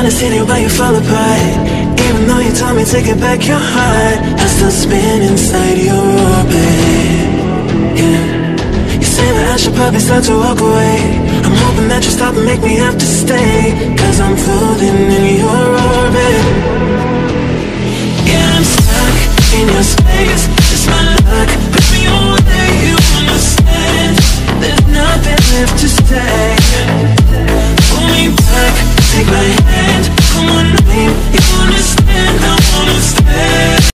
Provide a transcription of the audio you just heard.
wanna see the way you fall apart. Even though you told me to get back your heart, I still spin inside your orbit. Yeah. You say that I should probably start to walk away. I'm hoping that you stop and make me have to stay, cause I'm floating in your orbit. Yeah, I'm stuck in your space. It's my luck, baby, you're there, you understand. There's nothing left to say. Pull me back, take my hand.